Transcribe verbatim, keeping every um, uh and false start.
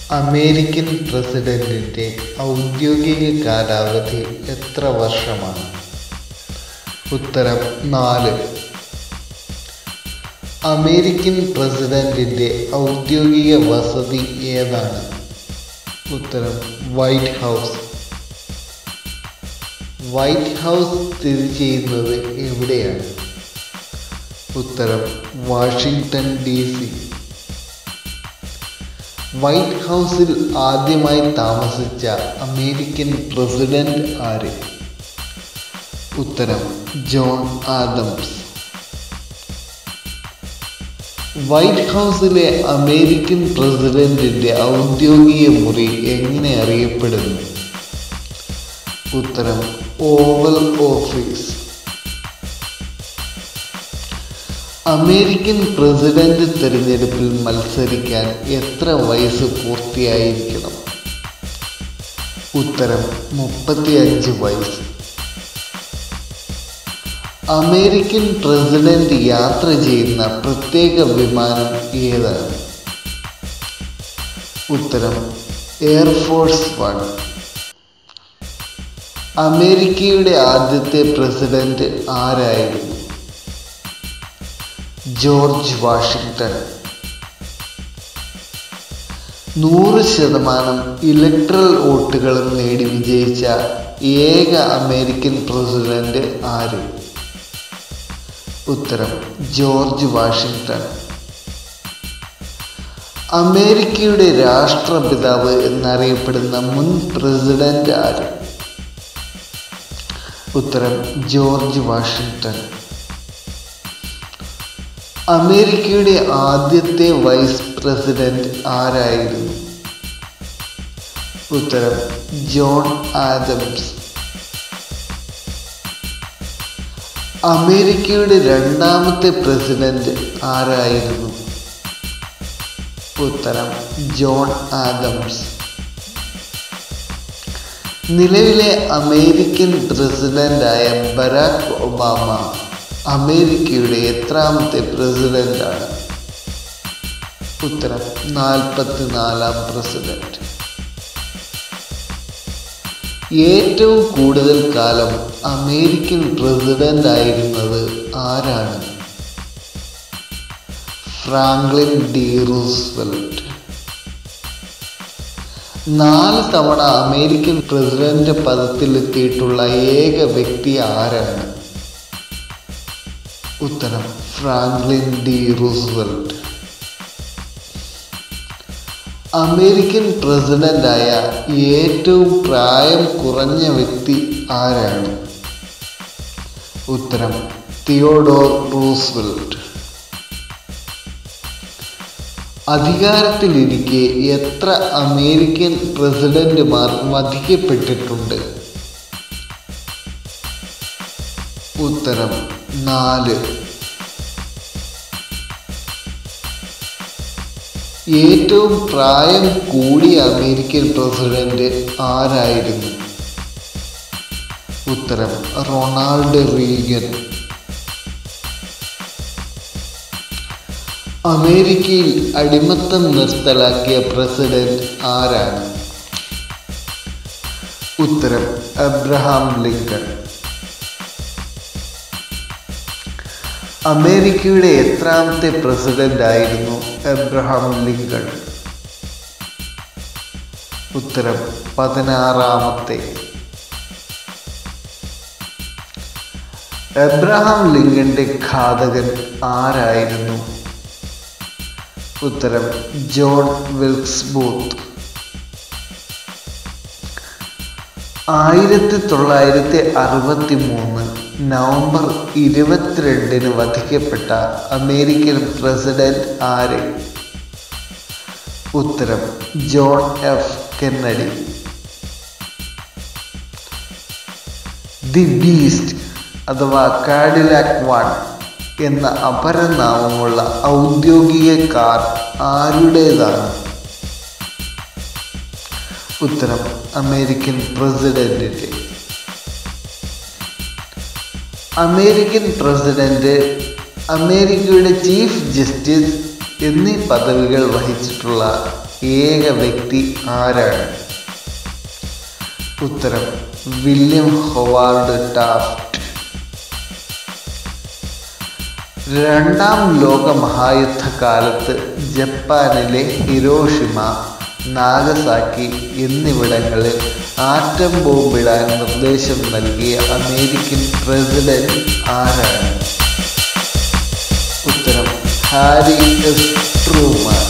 American പ്രസിഡന്റിന്റെ ഔദ്യോഗിക കാലാവധി എത്ര വർഷമാണ്? ഉത്തരം നാല്. അമേരിക്കൻ പ്രസിഡന്റിന്റെ ഔദ്യോഗിക വസതി ഏതാണ്? ഉത്തരം വൈറ്റ് ഹൗസ്. വൈറ്റ് ഹൗസ് സ്ഥിതി ചെയ്യുന്നത് എവിടെയാണ്? ഉത്തരം വാഷിംഗ്ടൺ ഡി സി. വൈറ്റ് ഹൗസിൽ ആദ്യമായി താമസിച്ച അമേരിക്കൻ പ്രസിഡന്റ് ആര്? ഉത്തരം ജോൺ ആദംസ്. വൈറ്റ് ഹൗസിലെ അമേരിക്കൻ പ്രസിഡന്റിന്റെ ഔദ്യോഗിക മുറി എങ്ങനെ അറിയപ്പെടുന്നു? ഉത്തരം ഓവൽ ഓഫീസ്. അമേരിക്കൻ പ്രസിഡന്റ് തെരഞ്ഞെടുപ്പിൽ മത്സരിക്കാൻ എത്ര വയസ്സ് പൂർത്തിയായിരിക്കണം? ഉത്തരം മുപ്പത്തിയഞ്ച് വയസ്സ്. അമേരിക്കൻ പ്രസിഡന്റ് യാത്ര ചെയ്യുന്ന പ്രത്യേക വിമാനം ഏതാണ്? ഉത്തരം എയർഫോഴ്സ് വൺ. അമേരിക്കയുടെ ആദ്യത്തെ പ്രസിഡന്റ് ആരായിരുന്നു? George Washington. നൂറ് ശതമാനം ഇലക്ട്രൽ വോട്ടുകളും നേടി വിജയിച്ച ഏക അമേരിക്കൻ പ്രസിഡന്റ് ആര്? ഉത്തരം ജോർജ് വാഷിംഗ്ടൺ. അമേരിക്കയുടെ രാഷ്ട്രപിതാവ് എന്നറിയപ്പെടുന്ന മുൻ പ്രസിഡന്റ് ആര്? ഉത്തരം ജോർജ് വാഷിംഗ്ടൺ. അമേരിക്കയുടെ ആദ്യത്തെ വൈസ് പ്രസിഡന്റ് ആരായിരുന്നു? ഉത്തരം ജോൺ ആദംസ്. അമേരിക്കയുടെ രണ്ടാമത്തെ പ്രസിഡന്റ് ആരായിരുന്നു? ഉത്തരം ജോൺ ആദംസ്. നിലവിലെ അമേരിക്കൻ പ്രസിഡന്റായ ബരാക് ഒബാമ അമേരിക്കയുടെ എത്രാമത്തെ പ്രസിഡന്റാണ്? ഉത്തരം നാൽപ്പത്തിനാലാം പ്രസിഡന്റ്. ഏറ്റവും കൂടുതൽ കാലം അമേരിക്കൻ പ്രസിഡന്റ് ആയിരുന്നത് ആരാണ്? Franklin D Roosevelt. നാല് തവണ അമേരിക്കൻ പ്രസിഡന്റ് പദത്തിലെത്തിയിട്ടുള്ള ഏക വ്യക്തി ആരാണ്? ഉത്തരം ഫ്രാങ്ക്ലിൻ ഡി റൂസ്വെൽറ്റ്. അമേരിക്കൻ പ്രസിഡന്റായ ഏറ്റവും പ്രായം കുറഞ്ഞ വ്യക്തി ആരാണ്? ഉത്തരം തിയോഡോർ റൂസ്വെൽറ്റ്. അധികാരത്തിലിരിക്കെ എത്ര അമേരിക്കൻ പ്രസിഡന്റുമാർ വധിക്കപ്പെട്ടിട്ടുണ്ട്? ഉത്തരം നാല്. ഏറ്റവും പ്രായം കൂടിയ അമേരിക്കൻ പ്രസിഡന്റ് ആരായിരുന്നു? ഉത്തരം റൊണാൾഡ് റീഗൻ. അമേരിക്കയിൽ അടിമത്തം നിർത്തലാക്കിയ പ്രസിഡന്റ് ആരാണ്? ഉത്തരം അബ്രഹാം ലിങ്കൺ. അമേരിക്കയുടെ എത്രാമത്തെ പ്രസിഡന്റ് ആയിരുന്നു അബ്രഹാം ലിങ്കൺ? ഉത്തരം പതിനാറാമത്തെ. അബ്രഹാം ലിങ്കന്റെ ഘാതകൻ ആരായിരുന്നു? ഉത്തരം ജോൺ വിൽക്സ് ബൂത്ത്. ആയിരത്തി തൊള്ളായിരത്തി അറുപത്തി മൂന്ന് നവംബർ ഇരുപത്തിരണ്ടിന് വധിക്കപ്പെട്ട അമേരിക്കൻ പ്രസിഡന്റ് ആര്? ഉത്തരം John F Kennedy. The beast അഥവാ കാഡിലാക് വൺ എന്ന അപരനാമമുള്ള ഔദ്യോഗിക കാർ ആരുടേതാണ്? ഉത്തരം അമേരിക്കൻ പ്രസിഡന്റിന്റെ. അമേരിക്കൻ പ്രസിഡന്റ് അമേരിക്കയുടെ ചീഫ് ജസ്റ്റിസ് എന്നീ പദവികൾ വഹിച്ചിട്ടുള്ള ഏക വ്യക്തി ആരാണ്? ഉത്തരം വില്യം ഹൊവാർഡ് ടാഫ്റ്റ്. രണ്ടാം ലോക മഹായുദ്ധകാലത്ത് ജപ്പാനിലെ ഹിരോഷിമ, നാഗസാക്കി എന്നിവിടങ്ങളിൽ ആറ്റം ബോംബിടാൻ നിർദ്ദേശം നൽകിയ അമേരിക്കൻ പ്രസിഡന്റ് ആരാണ്? ഉത്തരം ഹാരി എസ് ട്രൂമാൻ.